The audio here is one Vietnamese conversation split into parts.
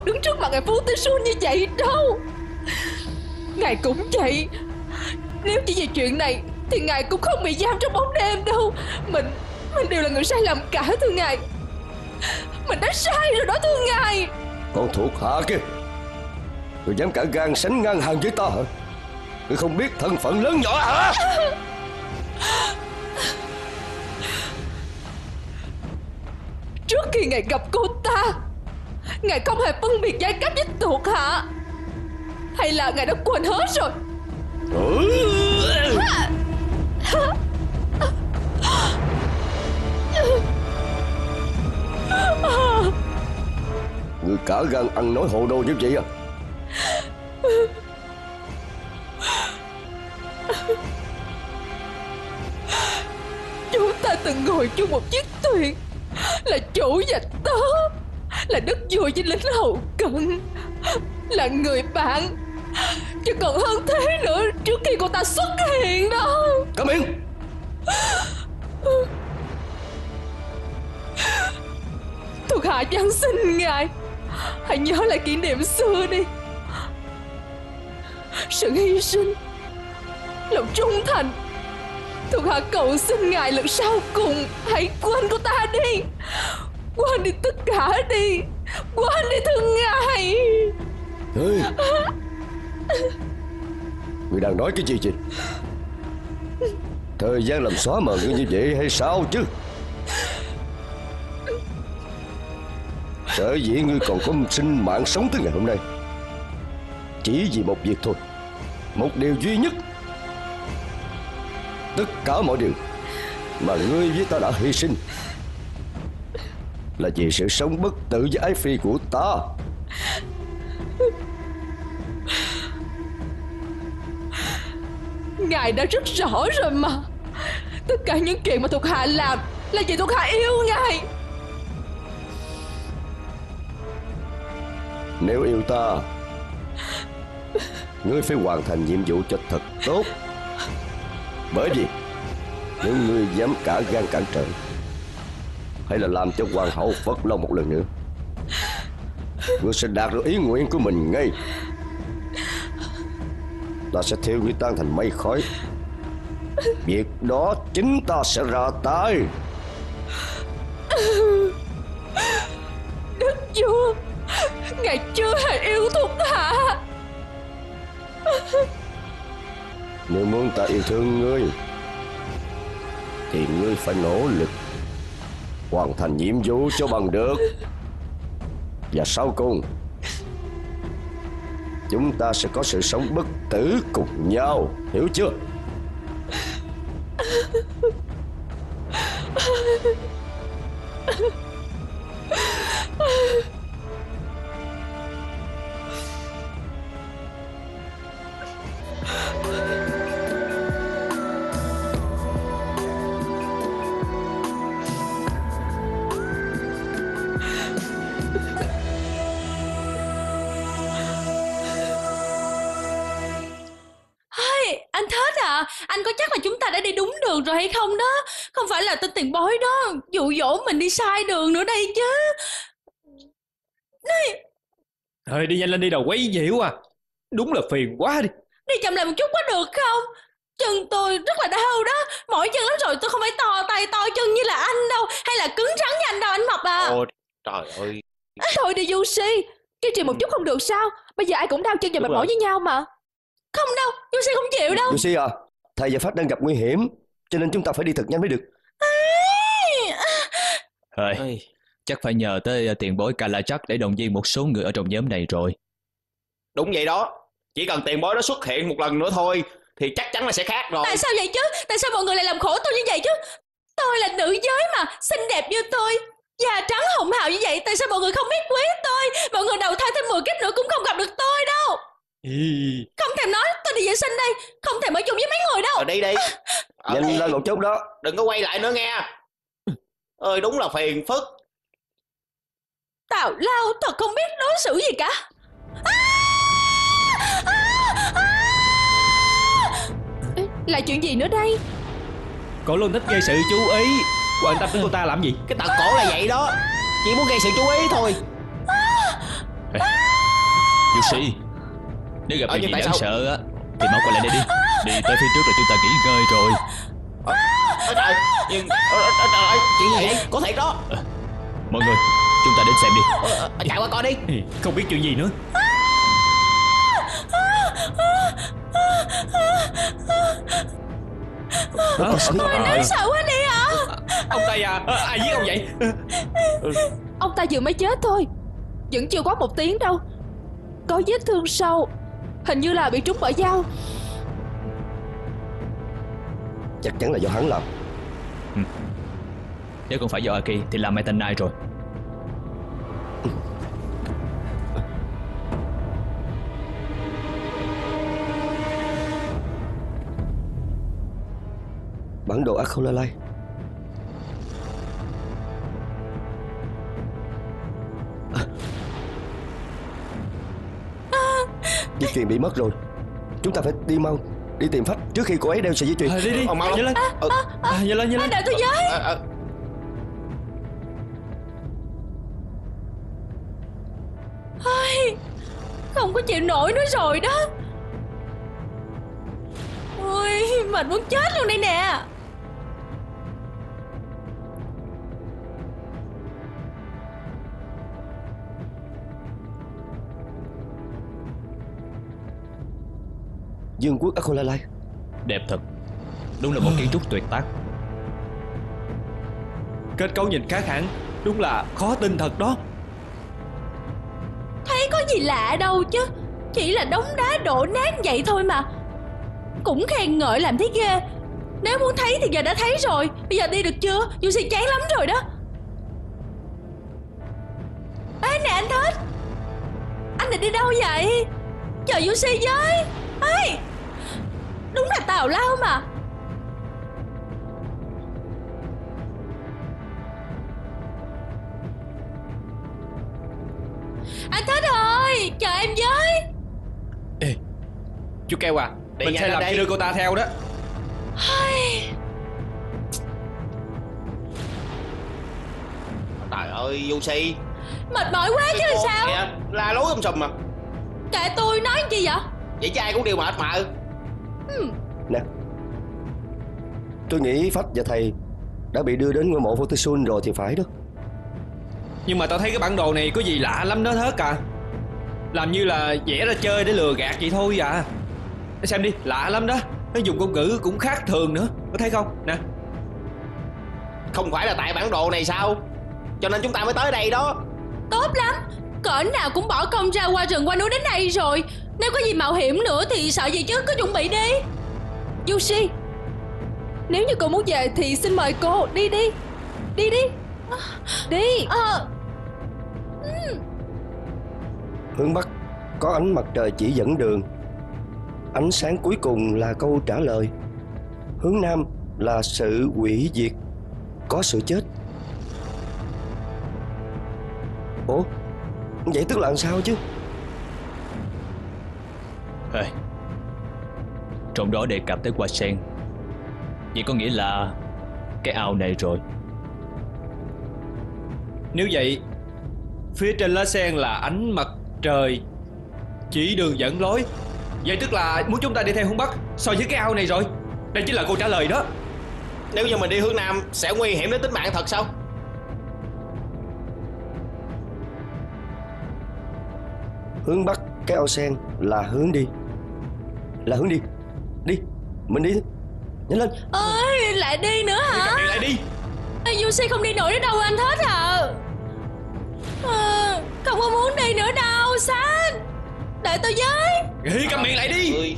đứng trước mặt ngài Phú Tế Xuân như vậy đâu. Ngài cũng vậy. Nếu chỉ vì chuyện này thì ngài cũng không bị giam trong bóng đêm đâu. Mình đều là người sai lầm cả thưa ngài. Mình đã sai rồi đó thưa ngài. Con thuộc hạ kia, người dám cả gan sánh ngang hàng với ta hả? Người không biết thân phận lớn nhỏ hả? Trước khi ngài gặp cô ta, ngài không hề phân biệt giai cấp với thuộc hạ, hay là ngài đã quên hết rồi? Người cả gan ăn nói hồ đồ như vậy à? Chúng ta từng ngồi chung một chiếc thuyền, là chủ và tớ, là đất vua với lính hậu cận, là người bạn, chứ còn hơn thế nữa trước khi cô ta xuất hiện đó. Câm miệng! Thuộc hạ van xin ngài, hãy nhớ lại kỷ niệm xưa đi. Sự hy sinh, lòng trung thành. Thuộc hạ cầu xin ngài lần sau cùng hãy quên cô ta đi. Quên đi tất cả đi. Quên đi thưa ngài. Người đang nói cái gì vậy? Thời gian làm xóa mờ ngươi như vậy hay sao chứ? Sở dĩ ngươi còn có sinh mạng sống tới ngày hôm nay chỉ vì một việc thôi, một điều duy nhất. Tất cả mọi điều mà ngươi với ta đã hy sinh là vì sự sống bất tử với ái phi của ta. Ngài đã rất rõ rồi mà. Tất cả những chuyện mà thuộc hạ làm là vì thuộc hạ yêu ngài. Nếu yêu ta, ngươi phải hoàn thành nhiệm vụ cho thật tốt. Bởi vì nếu ngươi dám cả gan cản trở, hay là làm cho hoàng hậu phật lòng một lần nữa, ngươi sẽ đạt được ý nguyện của mình ngay. Ta sẽ thiêu ngươi tan thành mây khói. Việc đó chính ta sẽ ra tay. Đức vua, ngài chưa hề yêu thuộc hạ. Nếu muốn ta yêu thương ngươi thì ngươi phải nỗ lực hoàn thành nhiệm vụ cho bằng được. Và sau cùng chúng ta sẽ có sự sống bất tử cùng nhau, hiểu chưa? Anh Thết à, anh có chắc là chúng ta đã đi đúng đường rồi hay không đó? Không phải là tên tiền bối đó dụ dỗ mình đi sai đường nữa đây chứ. Thôi đi nhanh lên đi, đầu quấy nhiễu à. Đúng là phiền quá đi. Đi chậm lại một chút có được không? Chân tôi rất là đau đó. Mỏi chân lắm rồi, tôi không phải to tay to chân như là anh đâu, hay là cứng rắn như anh đâu anh Mập à. Ôi trời ơi. Thôi đi Du Si, kiên trì một chút không được sao? Bây giờ ai cũng đau chân và mệt mỏi với nhau mà. Không đâu, Du Si không chịu đâu. Du Si à, thầy và Phát đang gặp nguy hiểm, cho nên chúng ta phải đi thật nhanh mới được. Thôi, chắc phải nhờ tới tiền bối Kalachak để động viên một số người ở trong nhóm này rồi. Đúng vậy đó. Chỉ cần tiền bối đó xuất hiện một lần nữa thôi thì chắc chắn là sẽ khác rồi. Tại sao vậy chứ? Tại sao mọi người lại làm khổ tôi như vậy chứ? Tôi là nữ giới mà, xinh đẹp như tôi, da trắng hồng hào như vậy, tại sao mọi người không biết quý tôi? Mọi người đầu thai thêm 10 kiếp nữa cũng không gặp được tôi đâu. Không thèm nói, tôi đi vệ sinh đây, không thèm ở chung với mấy người đâu. Ở đây đi. Nhanh lên một chút đó. Đừng có quay lại nữa nghe. Ơi đúng là phiền phức. Tào lao thật không biết đối xử gì cả. Là chuyện gì nữa đây? Cổ luôn thích gây sự chú ý. Quan tâm đến cô ta làm gì? Cái tật cổ là vậy đó, chỉ muốn gây sự chú ý thôi. Si, nếu gặp chuyện gì tại đáng sao? sợ á thì mau quay lại đây đi. Đi tới phía trước rồi chúng ta nghỉ ngơi rồi. Trời, nhưng trời ơi, chuyện gì vậy? Có thiệt đó. Mọi người, chúng ta đến xem đi. Chạy qua coi đi. Không biết chuyện gì nữa. Ôi, đáng sợ quá đi ạ. Ông Tây à, ai giết ông vậy? Ông ta vừa mới chết thôi, vẫn chưa quá 1 tiếng đâu. Có vết thương sâu, hình như là bị trúng bởi dao. Chắc chắn là do hắn làm. Nếu không phải do Aki thì là Meta Knight rồi. Bản đồ Akholalai. Dây chuyền bị mất rồi. Chúng ta phải đi mau, đi tìm Phách trước khi cô ấy đeo sợi dây chuyền. Đi đi, Mau nhanh lên. Nhanh lên, nhanh lên. Đợi tôi với. Ôi, không có chịu nổi nữa rồi đó. Ôi, mệt muốn chết luôn đây nè. Dương quốc Akholalai. Đẹp thật. Đúng là một kiến trúc tuyệt tác. Kết cấu nhìn khác hẳn, đúng là khó tin thật đó. Thấy có gì lạ đâu chứ, chỉ là đống đá đổ nát vậy thôi mà. Cũng khen ngợi làm thấy ghê. Nếu muốn thấy thì giờ đã thấy rồi. Bây giờ đi được chưa? Yushi chán lắm rồi đó. Ê nè anh Thích, anh định đi đâu vậy? Chờ Yushi với. Ê, đúng là tào lao mà. Anh Thích ơi, chờ em với. Ê, chú Keo à, Đi mình nhanh sẽ lên làm đây. đưa cô ta theo đó. Trời ơi, Yushi. Mệt mỏi quá chứ Cô sao? kìa, la lối sùm mà. Kệ tôi, nói chi vậy? Vậy chứ ai cũng đều mệt mà. Nè, tôi nghĩ Phách và thầy đã bị đưa đến ngôi mộ Fortitude rồi thì phải đó. Nhưng mà tao thấy cái bản đồ này có gì lạ lắm đó Thớt à. Làm như là vẽ ra chơi để lừa gạt vậy thôi à. Để xem đi, lạ lắm đó. Nó dùng ngôn ngữ cũng khác thường nữa. Có thấy không? Nè. Không phải là tại bản đồ này sao? Cho nên chúng ta mới tới đây đó. Tốt lắm, cỡ nào cũng bỏ công ra qua rừng qua núi đến đây rồi. Nếu có gì mạo hiểm nữa thì sợ gì chứ, cứ chuẩn bị đi. Yushi, nếu như cô muốn về thì xin mời cô, đi đi. Đi đi. Đi. Hướng Bắc có ánh mặt trời chỉ dẫn đường. Ánh sáng cuối cùng là câu trả lời. Hướng Nam là sự hủy diệt, có sự chết. Ủa, vậy tức là làm sao chứ? Ê, trong đó đề cập tới hoa sen. Vậy có nghĩa là cái ao này rồi. Nếu vậy, phía trên lá sen là ánh mặt trời chỉ đường dẫn lối. Vậy tức là muốn chúng ta đi theo hướng Bắc so với cái ao này rồi. Đây chính là câu trả lời đó. Nếu như mình đi hướng Nam sẽ nguy hiểm đến tính mạng thật sao? Hướng Bắc cái ao sen là hướng đi. Là hướng đi. Đi, mình đi. Nhanh lên. Ơi, lại đi nữa hả? Mày lại đi. Ê, Yushi không đi nổi nữa đâu anh Thích à. Không có muốn đi nữa đâu, San. Đợi tôi với. Ê, cầm miệng lại đi. Ơi.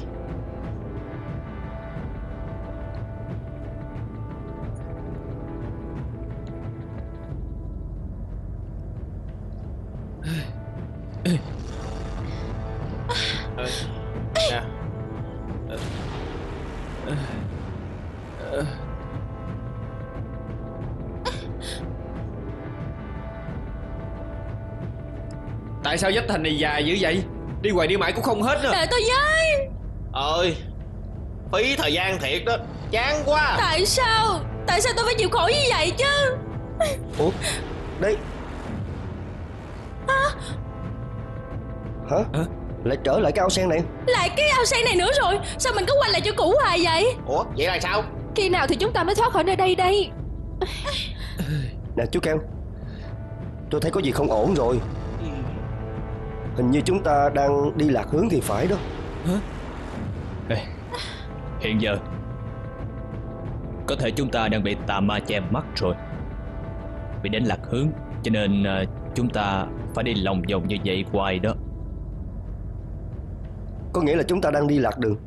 Nè. Tại sao dách thành này dài dữ vậy? Đi hoài đi mãi cũng không hết nữa. Đợi tôi với. Ơi, phí thời gian thiệt đó. Chán quá. Tại sao tôi phải chịu khổ như vậy chứ? Ủa, đây. Hả? lại trở lại cái ao sen này? Lại cái ao sen này nữa rồi? Sao mình cứ quay lại chỗ cũ hoài vậy? Ủa vậy là sao? Khi nào thì chúng ta mới thoát khỏi nơi đây đây? Nè chú Keo, tôi thấy có gì không ổn rồi. Hình như chúng ta đang đi lạc hướng thì phải đó. Ê, hiện giờ có thể chúng ta đang bị tà ma che mắt rồi, bị đánh lạc hướng, cho nên chúng ta phải đi lòng vòng như vậy hoài đó. Có nghĩa là chúng ta đang đi lạc đường.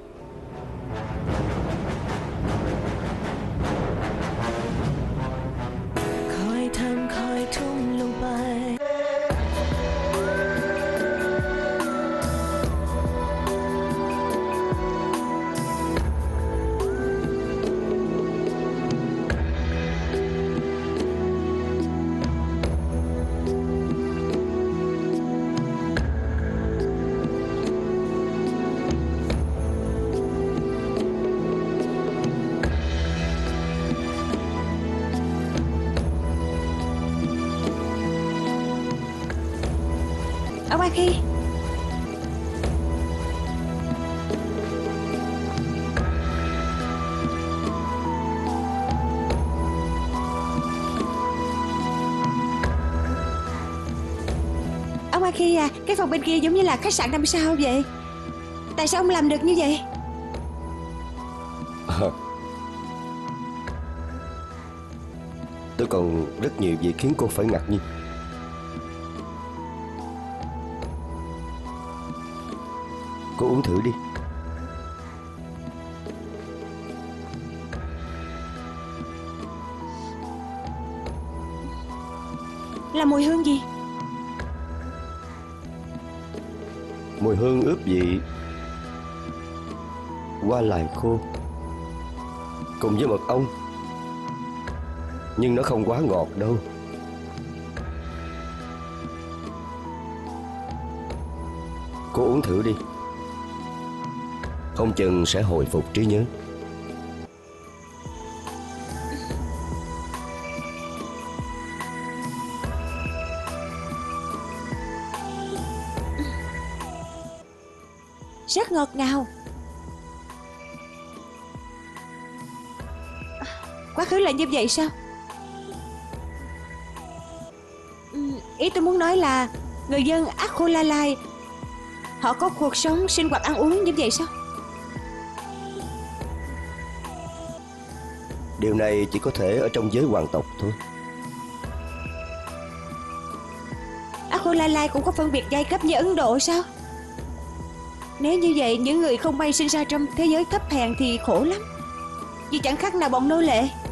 Ông A Khi, ông A Khi à, cái phòng bên kia giống như là khách sạn 5 sao vậy. Tại sao ông làm được như vậy? Tôi còn rất nhiều việc khiến cô phải ngạc nhiên. Cô uống thử đi. Là mùi hương gì? Mùi hương ướp vị hoa lài khô cùng với mật ong. Nhưng nó không quá ngọt đâu. Cô uống thử đi, không chừng sẽ hồi phục trí nhớ. Rất ngọt ngào. Quá khứ là như vậy sao? Ý tôi muốn nói là người dân Akholalai họ có cuộc sống sinh hoạt ăn uống như vậy sao? Điều này chỉ có thể ở trong giới hoàng tộc thôi. Akholalai cũng có phân biệt giai cấp như Ấn Độ sao? Nếu như vậy, những người không may sinh ra trong thế giới thấp hèn thì khổ lắm, vì chẳng khác nào bọn nô lệ.